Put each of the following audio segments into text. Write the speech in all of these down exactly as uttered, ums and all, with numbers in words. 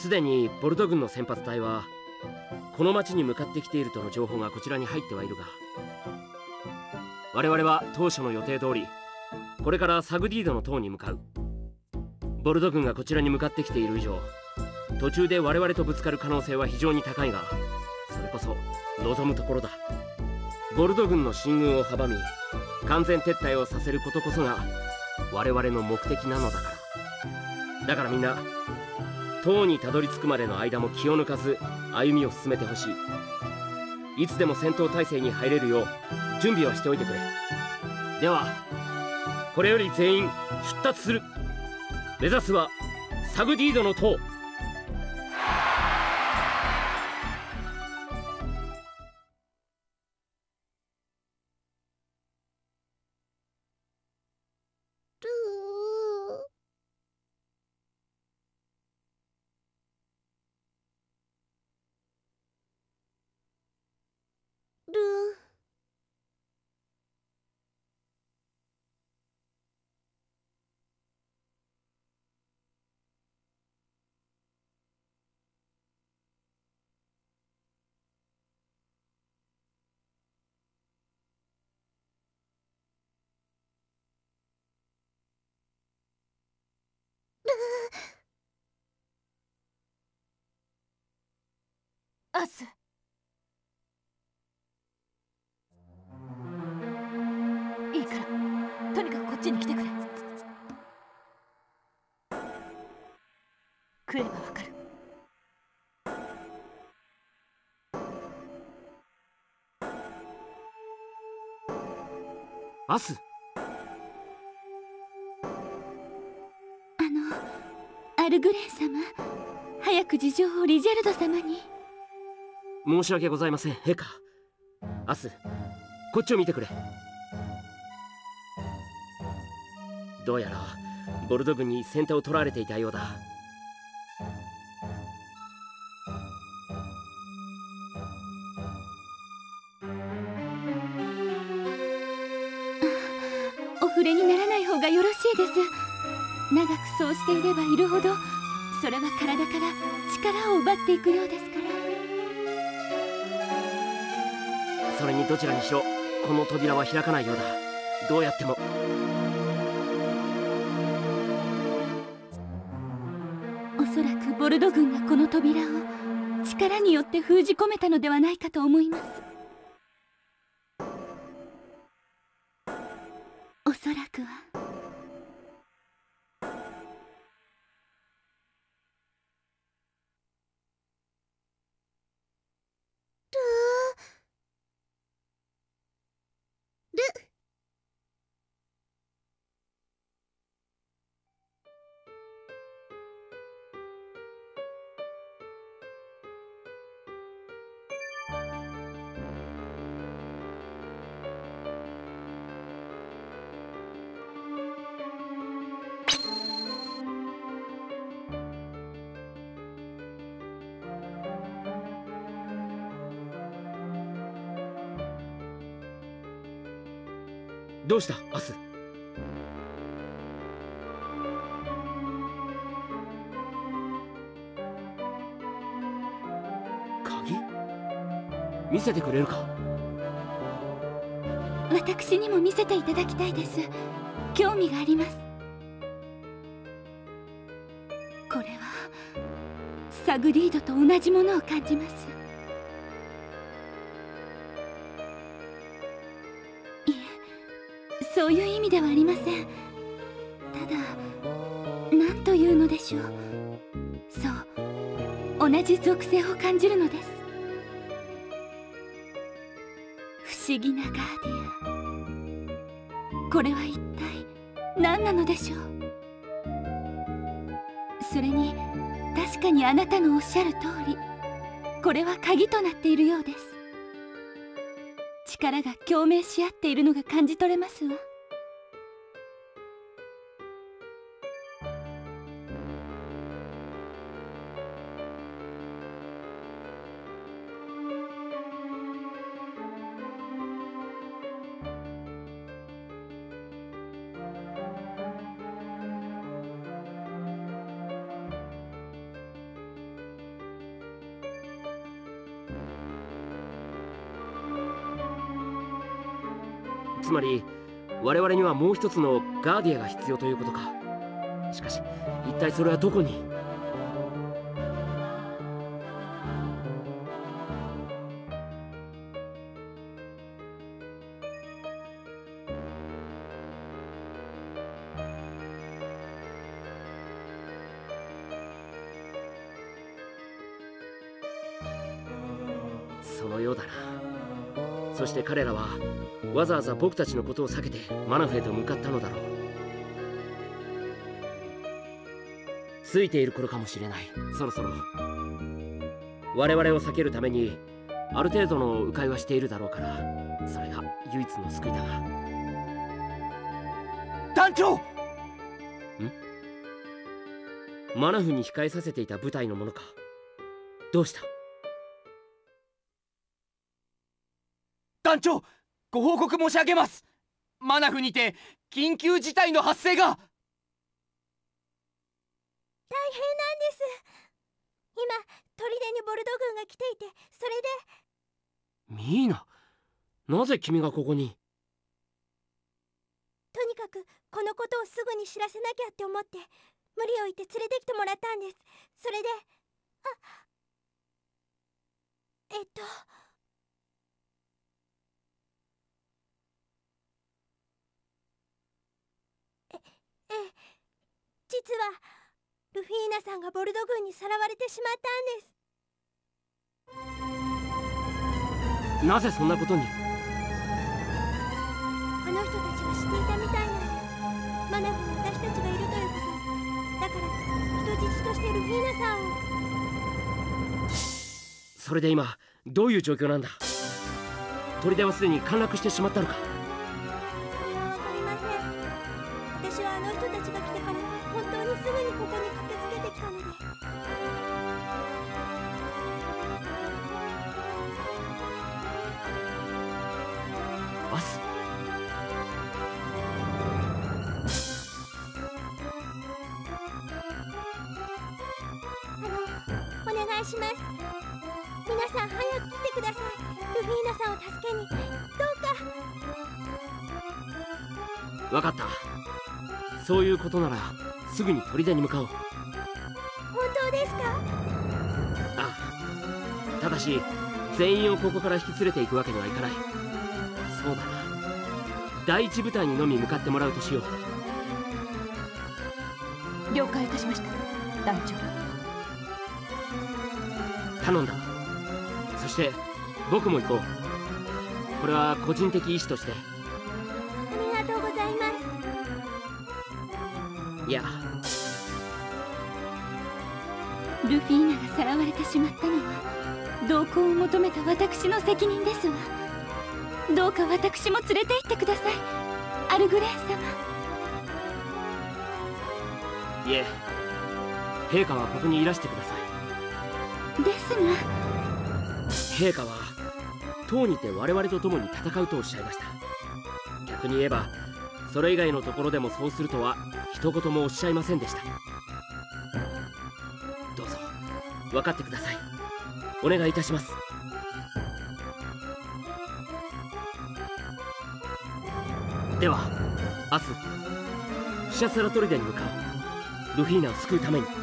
すでにボルト軍の先発隊はこの町に向かってきているとの情報がこちらに入ってはいるが、我々は当初の予定通りこれからサグディードの塔に向かう。ボルト軍がこちらに向かってきている以上、途中で我々とぶつかる可能性は非常に高いが、それこそ望むところだ。ボルト軍の進軍を阻み完全撤退をさせることこそが我々の目的なのだから。だからみんな塔にたどり着くまでの間も気を抜かず歩みを進めてほしい。いつでも戦闘態勢に入れるよう準備をしておいてくれ。ではこれより全員出立する。目指すはサグディードの塔。 アス、いいからとにかくこっちに来てくれ。来ればわかる。 アス、 あのアルグレン様、早く事情をリジェルド様に。 申し訳ございません陛下。アス、こっちを見てくれ。どうやらボルト軍に先手を取られていたようだ。 お触れにならない方がよろしいです。長くそうしていればいるほどそれは体から力を奪っていくようですから。 それにどちらにしろこの扉は開かないようだ。どうやっても。 おそらくボルド軍がこの扉を力によって封じ込めたのではないかと思います。おそらくは。 どうしたアス。鍵見せてくれるか。 私にも見せていただきたいです。興味があります。これはサグリードと同じものを感じます。いえ、そういう意味ではありません。ただ何というのでしょう、そう同じ属性を感じるのです。不思議なガーディアン、これは一体何なのでしょう。それに確かにあなたのおっしゃる通り、これは鍵となっているようです。力が共鳴し合っているのが感じ取れますわ。 つまり我々にはもう一つのガーディアが必要ということか。しかし一体それはどこに。そのようだな。そして彼らはわざわざ僕たちのことを避けてマナフへと向かったのだろう。ついている頃かもしれない。そろそろ我々を避けるためにある程度の迂回はしているだろうから、それが唯一の救いだが。 団長！ん？ マナフに控えさせていた部隊のものか。どうした？ 団長、ご報告申し上げます。マナフにて緊急事態の発生が。 大変なんです。今砦にボルド軍が来ていて、それで。 ミーナ、なぜ君がここに？ とにかくこのことをすぐに知らせなきゃって思って無理を言って連れてきてもらったんです。それで、あ、えっとえええ実はルフィーナさんがボルド軍にさらわれてしまったんです。 なぜそんなことに？ あの人たちは知っていたみたいなんです。マナフに私たちがいるということを。だから人質としてルフィーナさんを。 それで今どういう状況なんだ？砦はすでに陥落してしまったのか？ それはわかりません。私はあの人たちが来てから本当にすぐにここに駆けつけてきたので。 アス、 あの、お願いします。皆さん早く来てください。ルフィーナさんを助けに。どうか。 わかった。そういうことならすぐに砦に向かおう。 本当ですか？ ああ、ただし全員をここから引き連れていくわけにはいかない。そうだな、第一部隊にのみ向かってもらうとしよう。了解いたしました、団長。 頼んだ。そして僕も行こう。これは個人的意思として。 ありがとうございます。 いや、 ルフィーナがさらわれてしまったのは同行を求めた私の責任ですわ。どうか私も連れて行ってください、アルグレーン様。 いえ、陛下はここにいらしてください。ですが陛下は唐にて我々と共に戦うとおっしゃいました。逆に言えばそれ以外のところでもそうするとは一言もおっしゃいませんでした。どうぞ分かってください。お願いいたします。では明日シャスラ砦に向かう。ルフィーナを救うために。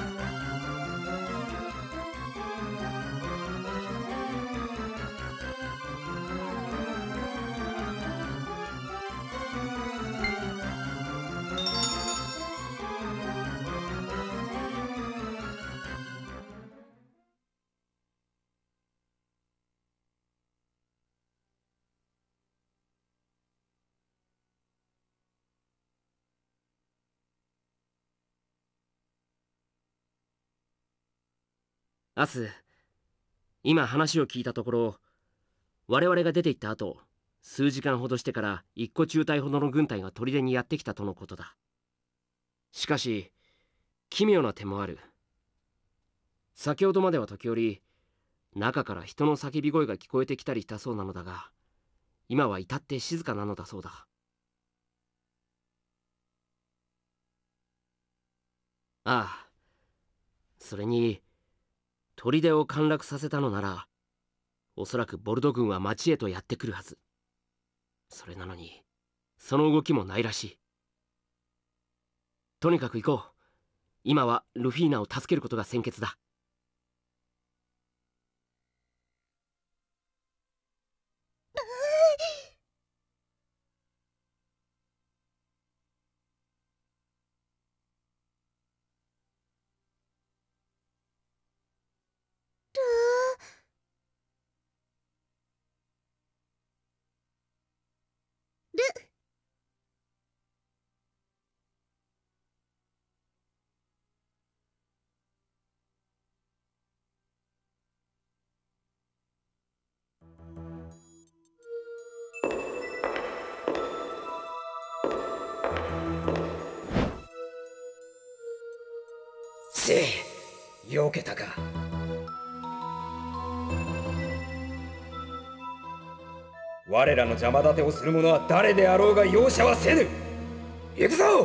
アス、今話を聞いたところ、我々が出て行った後、数時間ほどしてから一個中隊ほどの軍隊が砦にやってきたとのことだ。しかし奇妙な点もある。先ほどまでは時折中から人の叫び声が聞こえてきたりしたそうなのだが、今は至って静かなのだそうだ。ああ、それに砦を陥落させたのなら、おそらくボルド軍は町へとやってくるはず。それなのにその動きもないらしい。とにかく行こう。今はルフィーナを助けることが先決だ。 せい、よけたか。我らの邪魔立てをする者は誰であろうが容赦はせぬ。行くぞ。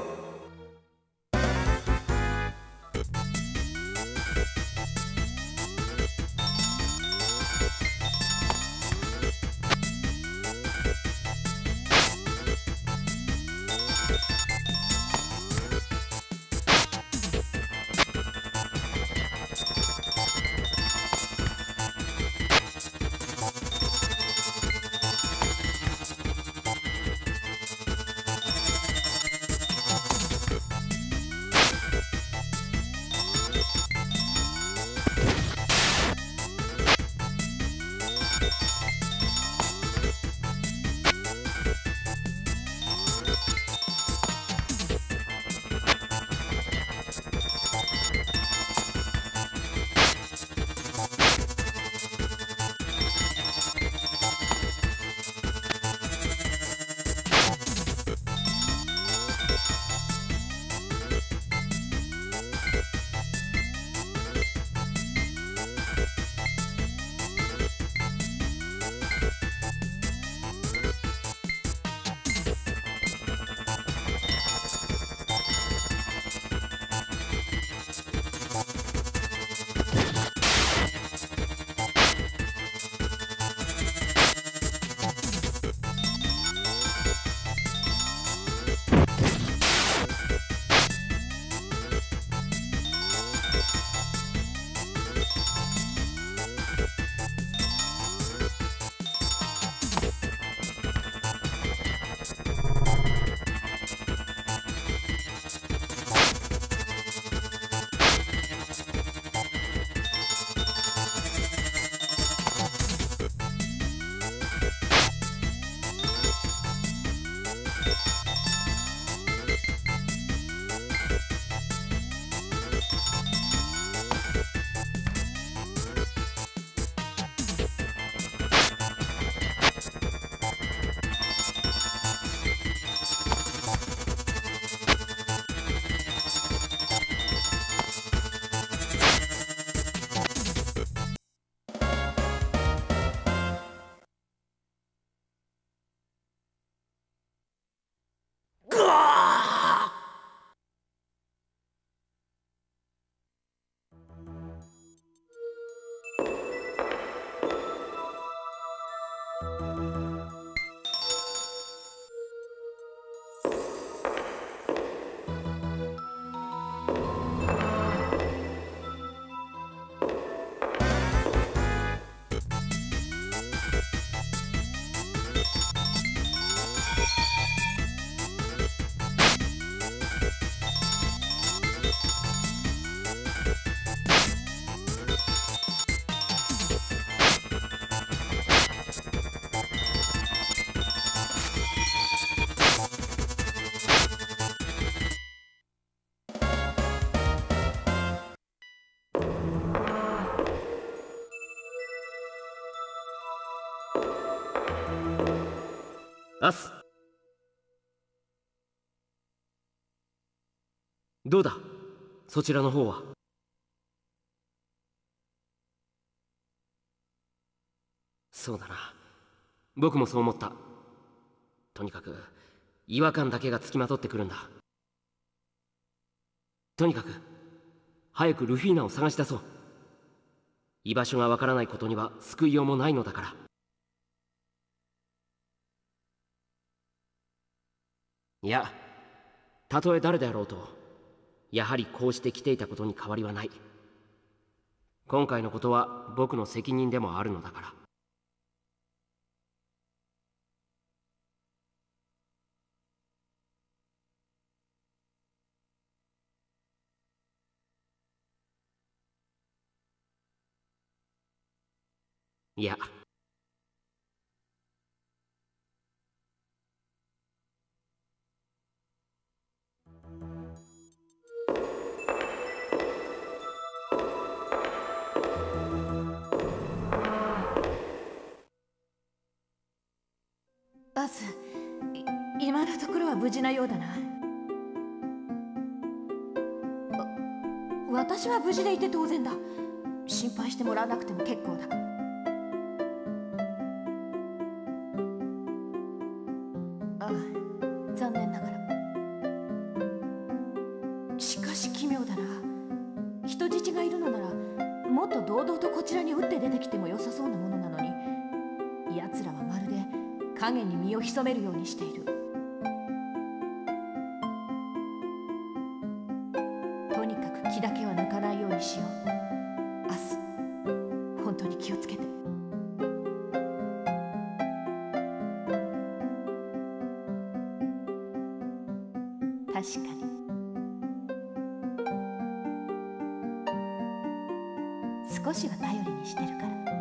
アス、どうだそちらの方は。そうだな、僕もそう思った。とにかく違和感だけがつきまとってくるんだ。とにかく早くルフィーナを探し出そう。居場所がわからないことには救いようもないのだから。 いや、たとえ誰であろうとやはりこうして来ていたことに変わりはない。今回のことは僕の責任でもあるのだから。いや、 バス、い今のところは無事なようだな。私は無事でいて当然だ。心配してもらわなくても結構だ。ああ、残念ながら。しかし奇妙だな。人質がいるのならもっと堂々とこちらに打って出てきても良さそうなものなのに、奴らはまるで影に身を潜めるようにしている。とにかく気だけは抜かないようにしよう。明日本当に気をつけて。確かに少しは頼りにしてるから。